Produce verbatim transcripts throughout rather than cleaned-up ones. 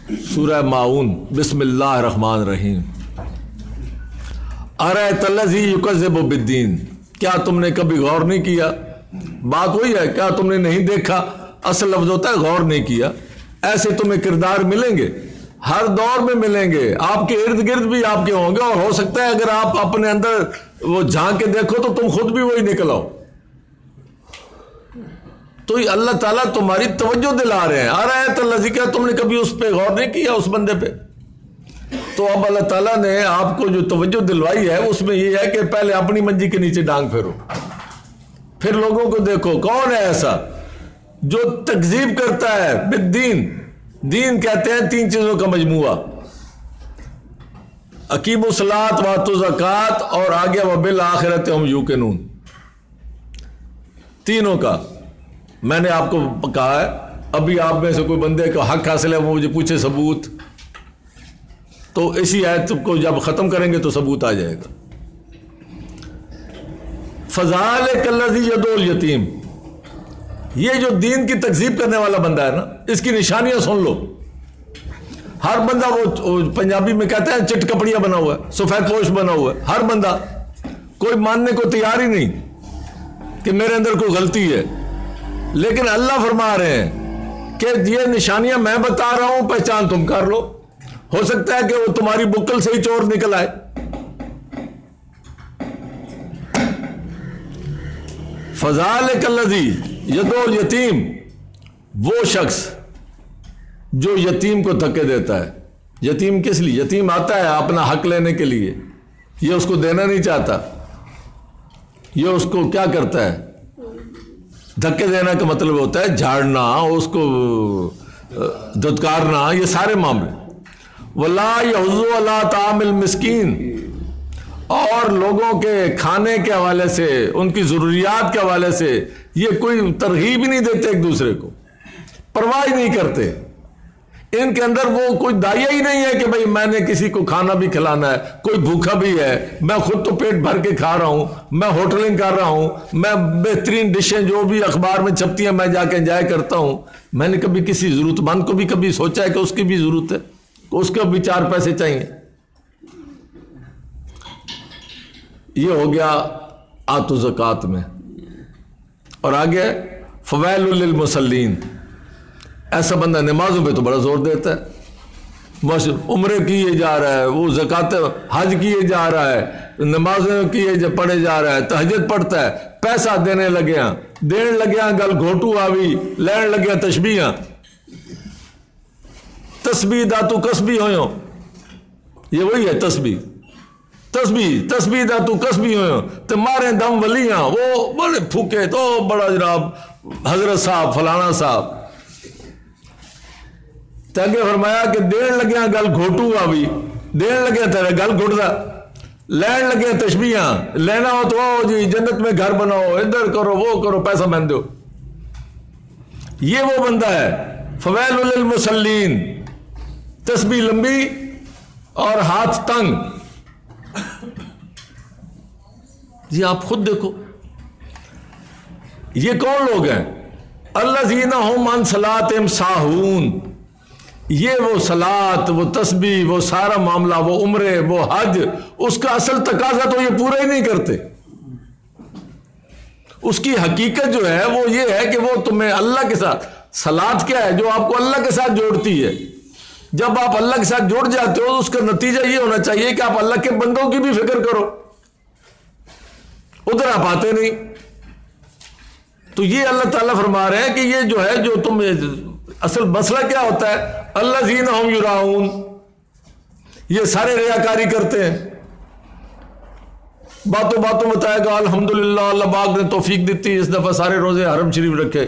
सूरह माऊन, बिस्मिल्लाह रहमान रहीम। अरे तल्लज़ी युकज़्ज़िबु बिद्दीन, क्या तुमने कभी गौर नहीं किया? बात वही है, क्या तुमने नहीं देखा? असल लफ्ज होता है गौर नहीं किया। ऐसे तुम्हें किरदार मिलेंगे, हर दौर में मिलेंगे, आपके इर्द गिर्द भी आपके होंगे, और हो सकता है अगर आप अपने अंदर वो झांक के देखो तो तुम खुद भी वही निकल आओ। तो ये अल्लाह ताला तुम्हारी तवज्जो दिला रहे हैं। आ रहा है तल्लज़ी, क्या तुमने कभी उस पर गौर नहीं किया, उस बंदे पे? तो अब अल्लाह ताला ने आपको जो तवज्जो दिलवाई है उसमें ये है कि पहले अपनी मंजी के नीचे डांग फेरो, फिर लोगों को देखो कौन है ऐसा जो तकजीब करता है बिद्दीन। दीन कहते हैं तीन चीजों का मजमुआ, अकीमुस्सलात वातु ज़कात और आगे वबिल आखिरत हम यूक़िनून, तीनों का मैंने आपको कहा है। अभी आप में से कोई बंदे का हक हासिल है, वो मुझे पूछे सबूत, तो इसी आयत को जब खत्म करेंगे तो सबूत आ जाएगा। फज़ालिक कल्लज़ी यदुल यतीम, ये जो दीन की तकज़ीब करने वाला बंदा है ना, इसकी निशानियां सुन लो। हर बंदा वो पंजाबी में कहते हैं चिट कपड़िया बना हुआ है, सफेद पोश बना हुआ है, हर बंदा, कोई मानने को तैयार ही नहीं कि मेरे अंदर कोई गलती है। लेकिन अल्लाह फरमा रहे हैं कि ये निशानियां मैं बता रहा हूं, पहचान तुम कर लो। हो सकता है कि वो तुम्हारी बुक्कल से ही चोर निकल आए। फज़ालिक कल्लज़ी यदुल यतीम, वो शख्स जो यतीम को धक्के देता है। यतीम किस लिए? यतीम आता है अपना हक लेने के लिए, ये उसको देना नहीं चाहता, ये उसको क्या करता है, धक्के देना का मतलब होता है झाड़ना, उसको धुतकारना, ये सारे मामले। वला यहुज़्ज़ु अला तामिल मिस्कीन, और लोगों के खाने के हवाले से, उनकी ज़रूरियात के हवाले से ये कोई तरगीब ही नहीं देते, एक दूसरे को परवाह ही नहीं करते। इनके अंदर वो कोई दाया ही नहीं है कि भाई मैंने किसी को खाना भी खिलाना है, कोई भूखा भी है, मैं खुद तो पेट भर के खा रहा हूं, मैं होटलिंग कर रहा हूं, मैं बेहतरीन डिशें जो भी अखबार में छपती हैं मैं जाके एंजॉय करता हूं। मैंने कभी किसी जरूरतमंद को भी कभी सोचा है कि उसकी भी जरूरत है, उसको भी चार पैसे चाहिए? ये हो गया आतु ज़कात में। और आगे फ़वैलुल लिल मुसल्लीन, ऐसा बंदा नमाजों पे तो बड़ा जोर देता है, बस उम्रे किए जा रहा है, वो ज़कात हज किए जा रहा है, नमाजें किए पढ़े जा रहा है, तहज्जुद पढ़ता है, पैसा देने लगे देने लगे गल घोटू आवी, लैन लगे तशबीहां, तस्बीह दातू कसबी हो, ये वही है तस्बीह, तस्बीह तस्बीह दातू कसबी हो, तो मारे दम वलियां, वो बड़े फूके तो बड़ा जनाब हजरत साहब फलाना साहब। तगे फरमाया कि देन लगे गल घोटू आवी, देन लगे तेरे गल घुटदा, लैन लगे तशबीहां, लेना हो तो ओ जी जन्नत में घर बनाओ, इधर करो वो करो, पैसा मैं दो। ये वो बंदा है फवैलुल लिल मुसल्लीन, तस्बीह लंबी और हाथ तंग। जी आप खुद देखो ये कौन लोग हैं? अल्लज़ीना हुम अन सलातिहिम साहून, ये वो सलात, वो तस्बीह, वो सारा मामला, वो उम्रे, वो हज, उसका असल तकाजा तो ये पूरा ही नहीं करते। उसकी हकीकत जो है वो ये है कि वो तुम्हें अल्लाह के साथ, सलात क्या है? जो आपको अल्लाह के साथ जोड़ती है। जब आप अल्लाह के साथ जुड़ जाते हो तो उसका नतीजा ये होना चाहिए कि आप अल्लाह के बंदों की भी फिक्र करो, उधर आप आते नहीं। तो ये अल्लाह ताला फरमा रहे हैं कि ये जो है, जो तुम, असल मसला क्या होता है, अल्लज़ीना हुम युराऊन, ये सारे रियाकारी करते हैं। बातों बातों बताएगा अल्हम्दुलिल्लाह, अल्लाह पाक ने तौफीक दी, इस दफा सारे रोजे हरम शरीफ रखे,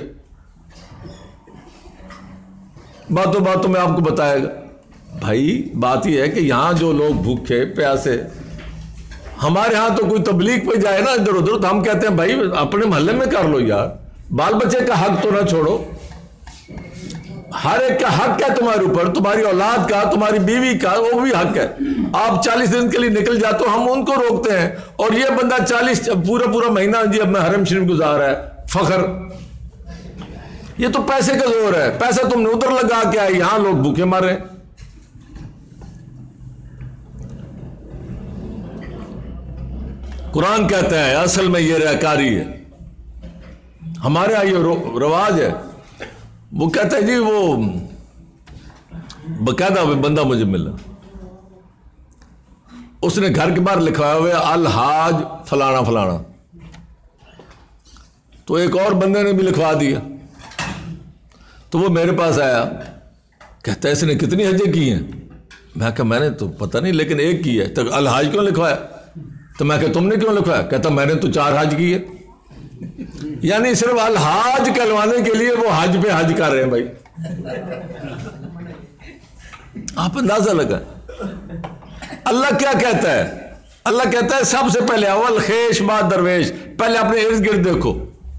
बातों बातों में आपको बताएगा। भाई बात यह है कि यहां जो लोग भूखे प्यासे, हमारे यहां तो कोई तबलीग पे जाए ना इधर उधर, तो हम कहते हैं भाई अपने मोहल्ले में कर लो यार, बाल बच्चे का हक तो ना छोड़ो। हर एक का हक है तुम्हारे ऊपर, तुम्हारी औलाद का, तुम्हारी बीवी का, वो भी हक है। आप चालीस दिन के लिए निकल जाते हो, हम उनको रोकते हैं, और ये बंदा चालीस पूरा पूरा महीना जी अब मैं हरम शरीफ गुजार रहा है, फखर। ये तो पैसे का जोर है, पैसा तुमने उधर लगा के आए, यहां लोग भूखे मारे। कुरान कहता है असल में ये रियाकारी है। हमारे यहाँ ये रवाज है। वो कहता है जी, वो बकायदा बंदा मुझे मिला, उसने घर के बाहर लिखवाया हुआ अल हाज फलाना फलाना। तो एक और बंदे ने भी लिखवा दिया। तो वो मेरे पास आया, कहता है इसने कितनी हजें की हैं? मैं कहा मैंने तो पता नहीं, लेकिन एक की है। तो अल हाज क्यों लिखवाया? तो मैं कहा तुमने क्यों लिखवाया? कहता मैंने तो चार हज की है। यानी सिर्फ अल हाज कहलवाने के लिए वो हज पे हज कर रहे हैं भाई। आप अंदाजा लगा। अल्लाह क्या कहता है? अल्लाह कहता है सबसे पहले अवल खेश बाद दरवेश, पहले अपने इर्द गिर्द देखो।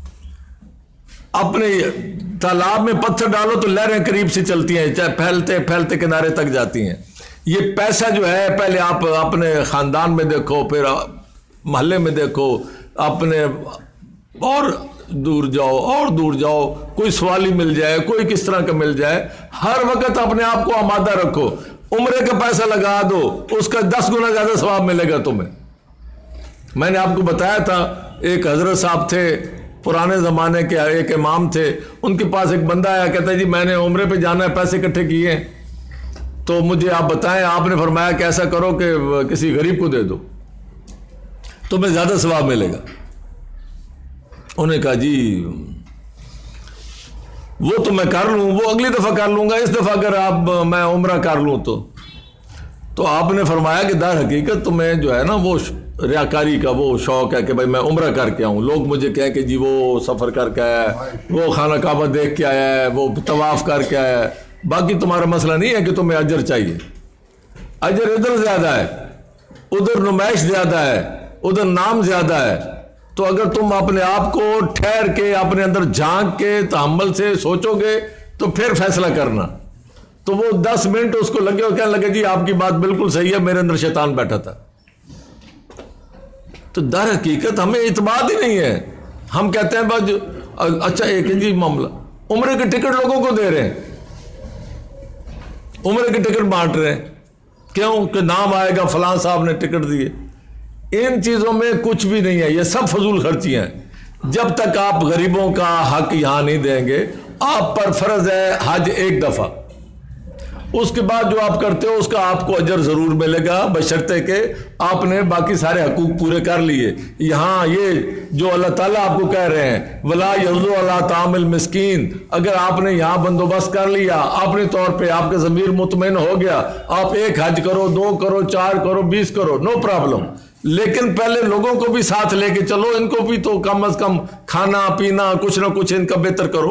अपने तालाब में पत्थर डालो तो लहरें करीब से चलती हैं, चाहे फैलते फैलते किनारे तक जाती हैं। ये पैसा जो है पहले आप अपने खानदान में देखो, फिर मोहल्ले में देखो, अपने और दूर जाओ और दूर जाओ, कोई सवाली मिल जाए, कोई किस तरह का मिल जाए। हर वक्त अपने आप को आमादा रखो। उम्रे का पैसा लगा दो, उसका दस गुना ज्यादा सवाब मिलेगा तुम्हें। मैंने आपको बताया था, एक हजरत साहब थे, पुराने जमाने के एक इमाम थे। उनके पास एक बंदा आया, कहता है जी मैंने उम्रे पे जाना है, पैसे इकट्ठे किए, तो मुझे आप बताएं। आपने फरमाया कि ऐसा करो कि किसी गरीब को दे दो, तुम्हें ज्यादा सवाब मिलेगा। उन्होंने कहा जी वो तो मैं कर लूँ, वो अगली दफ़ा कर लूँगा, इस दफ़ा अगर आप मैं उम्रा कर लूँ तो तो आपने फरमाया कि दर हकीकत तुम्हें जो है ना वो रियाकारी का वो शौक़ है कि भाई मैं उम्रा करके आऊँ, लोग मुझे कहें कि जी वो सफ़र करके आया है, वो खाना काबा देख के आया है, वो तवाफ़ करके आया है। बाकी तुम्हारा मसला नहीं है कि तुम्हें अजर चाहिए। अजर इधर ज़्यादा है, उधर नुमाइश ज़्यादा है, उधर नाम ज़्यादा है। तो अगर तुम अपने आप को ठहर के अपने अंदर झांक के तहम्मुल से सोचोगे तो फिर फैसला करना। तो वो दस मिनट उसको लगे और कहने लगे जी आपकी बात बिल्कुल सही है, मेरे अंदर शैतान बैठा था। तो दर हकीकत हमें इत्मीनान ही नहीं है। हम कहते हैं बस अच्छा एक जी मामला, उम्र के टिकट लोगों को दे रहे हैं, उम्र के टिकट बांट रहे हैं, क्यों कि नाम आएगा फलां साहब ने टिकट दिए। इन चीजों में कुछ भी नहीं है, ये सब फजूल खर्चियां हैं। जब तक आप गरीबों का हक यहां नहीं देंगे, आप पर फर्ज है हज एक दफा, उसके बाद जो आप करते हो उसका आपको अजर जरूर मिलेगा, बशर्ते के आपने बाकी सारे हकूक पूरे कर लिए। यहाँ ये जो अल्लाह ताला आपको कह रहे हैं वला यज़ु अला तामिल मिस्कीन, अगर आपने यहाँ बंदोबस्त कर लिया, अपने तौर पे आपका ज़मीर मुतमईन हो गया, आप एक हज करो, दो करो, चार करो, बीस करो, नो प्रॉब्लम। लेकिन पहले लोगों को भी साथ लेके चलो, इनको भी तो कम अज कम खाना पीना कुछ ना कुछ इनका बेहतर करो।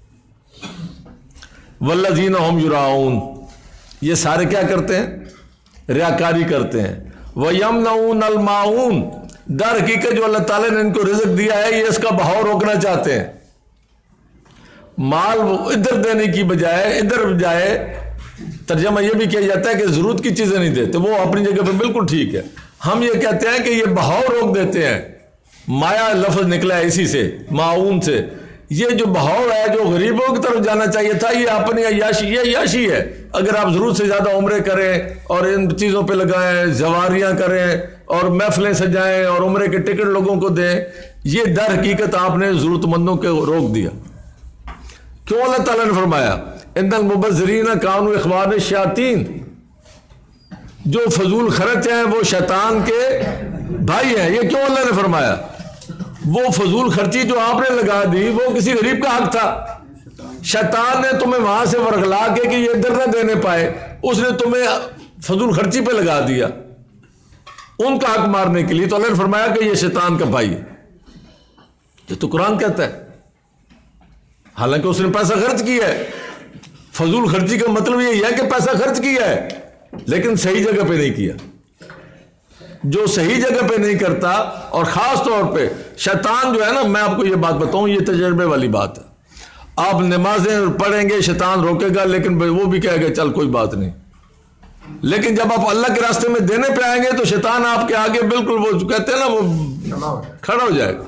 वल्लज़ीना हुम युराऊन, ये सारे क्या करते हैं? रियाकारी करते हैं। वयमनऊन अल माऊन, दर हकीकत जो अल्लाह ताला ने इनको रिज़्क दिया है ये इसका बहाव रोकना चाहते हैं। माल इधर देने की बजाय इधर बजाय, तर्जमा ये भी किया जाता है कि जरूरत की चीजें नहीं देते, वो अपनी जगह पर बिल्कुल ठीक है। हम ये कहते हैं कि ये बहाव रोक देते हैं। माया लफ्ज निकला है इसी से, माऊन से। ये जो बहाव है जो गरीबों की तरफ जाना चाहिए था, ये अपनी अय्याशी, ये अय्याशी है। अगर आप जरूरत से ज्यादा उम्रे करें और इन चीजों पे लगाएं, जवारियां करें और महफिलें सजाएं और उम्रे के टिकट लोगों को दें, ये दर हकीकत आपने जरूरतमंदों को रोक दिया। क्यों अल्लाह ताला ने फरमाया इन्नल मुबज़्ज़िरीन कानू इख़वान शयातीन, जो फजूल खर्च हैं वो शैतान के भाई हैं। ये क्यों अल्लाह ने फरमाया? वो फजूल खर्ची जो आपने लगा दी वो किसी गरीब का हक था। शैतान ने तुम्हें वहां से वरगला के कि ये इधर ना देने पाए, उसने तुम्हें फजूल खर्ची पे लगा दिया उनका हक मारने के लिए। तो अल्लाह ने फरमाया कि ये शैतान का भाई है। ये तो कुरान कहता है, हालांकि उसने पैसा खर्च किया है। फजूल खर्ची का मतलब यही है कि पैसा खर्च किया है लेकिन सही जगह पे नहीं किया। जो सही जगह पे नहीं करता, और खास तौर पे शैतान जो है ना, मैं आपको ये बात बताऊं, ये तजर्बे वाली बात है। आप नमाजें पढ़ेंगे, शैतान रोकेगा, लेकिन वो भी कहेगा चल कोई बात नहीं। लेकिन जब आप अल्लाह के रास्ते में देने पे आएंगे तो शैतान आपके आगे बिल्कुल वो कहते हैं ना वो खड़ा हो जाएगा।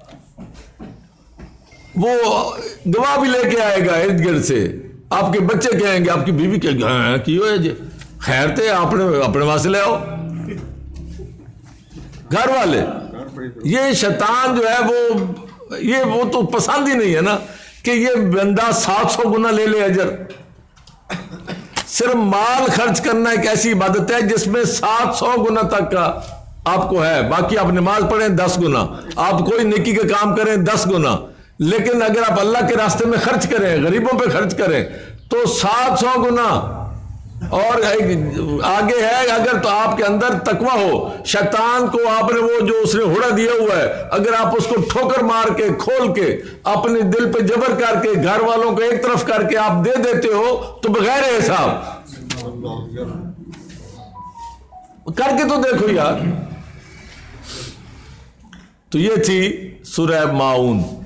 वो गवाह भी लेके आएगा इर्द गिर्द से। आपके बच्चे कहेंगे, आपकी बीवी कहेगी की हो जी खैर थे, आपने अपने वहां से ले आओ। घर वाले ये शैतान जो है वो ये वो तो पसंद ही नहीं है ना कि ये बंदा सात सौ गुना ले ले अजर। सिर्फ माल खर्च करना एक ऐसी इबादत है जिसमें सात सौ गुना तक का आपको है। बाकी आप नमाज पढ़ें दस गुना, आप कोई नेकी के काम करें दस गुना, लेकिन अगर आप अल्लाह के रास्ते में खर्च करें, गरीबों पे खर्च करें तो सात सौ गुना। और आगे है, अगर तो आपके अंदर तकवा हो, शैतान को आपने वो जो उसने हुड़ा दिया हुआ है, अगर आप उसको ठोकर मार के खोल के अपने दिल पे जबर करके घर वालों को एक तरफ करके आप दे देते हो तो बगैर हिसाब करके तो देखो यार। तो ये थी सूरह माऊन।